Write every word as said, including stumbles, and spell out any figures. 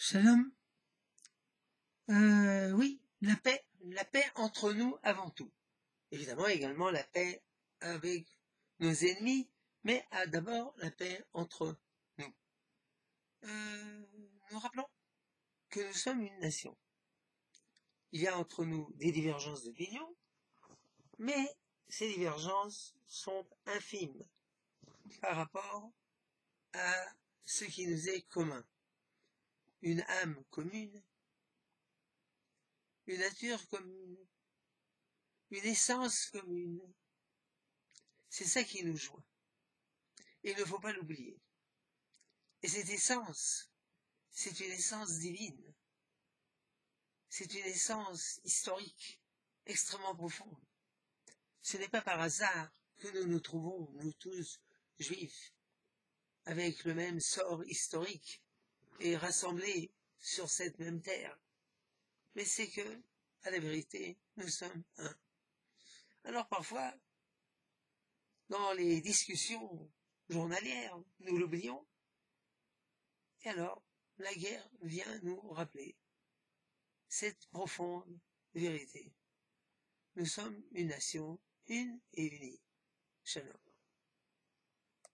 Shalom. Euh, oui, la paix, la paix entre nous avant tout. Évidemment, également la paix avec nos ennemis, mais ah, d'abord la paix entre nous. Euh, nous rappelons que nous sommes une nation. Il y a entre nous des divergences d'opinion, mais ces divergences sont infimes par rapport à ce qui nous est commun. Une âme commune, une nature commune, une essence commune. C'est ça qui nous joint. Et il ne faut pas l'oublier. Et cette essence, c'est une essence divine. C'est une essence historique, extrêmement profonde. Ce n'est pas par hasard que nous nous trouvons, nous tous, juifs, avec le même sort historique et rassemblés sur cette même terre. Mais c'est que, à la vérité, nous sommes un. Alors parfois, dans les discussions journalières, nous l'oublions. Et alors, la guerre vient nous rappeler cette profonde vérité. Nous sommes une nation, une et unie. Shalom.